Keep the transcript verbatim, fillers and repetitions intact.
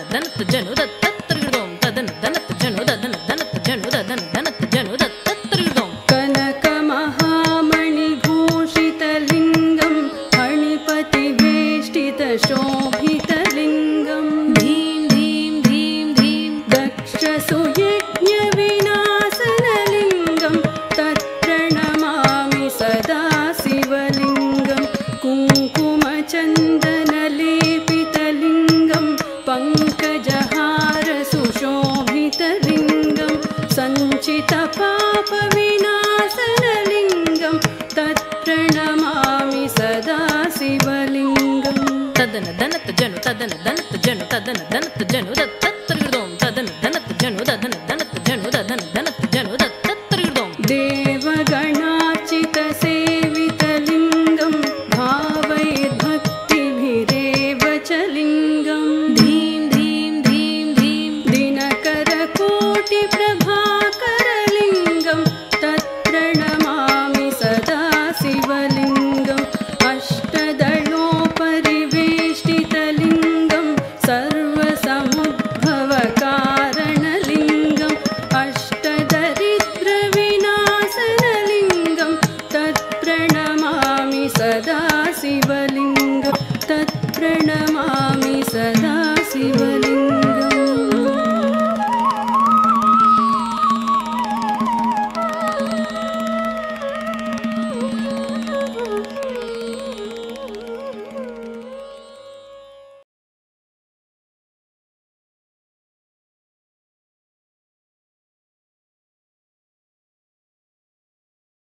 दनत जनु दत्तत्तर्गिडोम तदन दनत जनु ददन दनत जनु ददन दनत जनु दत्तत्तर्गिडोम कनक महामणिभूषितलिङ्गं फणिपतिवेष्टितशोभितलिङ्गं धीं धीं धीं धीं दक्षसुयज्ञविनाशनलिङ्गं तत्प्रणमामि सदा शिवलिङ्गं कुङ्कुमचन्दनलेपितलिङ्गं पङ्कजहारसुशोभितलिङ्गं सञ्चितपापविनाशनलिङ्गं तत्प्रणमामि सदा शिवलिङ्गं तदन दनत जनु तदन दनत जनु तदन दनत जनु दत्तत्तर्गिडोम तदन दनत जनु ददन दनत जनु ददन दनत जनु दत्तत्तर्गिडोम देवगणार्चितसेवितलिङ्गं भावैर्भक्तिभिरेव च लिङ्गं धीं धीं धीं धीं दिनकरकोटिप्रभाकरलिङ्गं तत्प्रणमामि सदा शिवलिङ्गम् अष्टदलोपरिवेष्टितलिङ्गं सर्वसमुद्भवकारणलिङ्गम् अष्टदरिद्रविनाशनलिङ्गं तत्प्रणमामि सदा शिवलिङ्गं तत्प्रणमामि सदा शिवलिङ्गम्।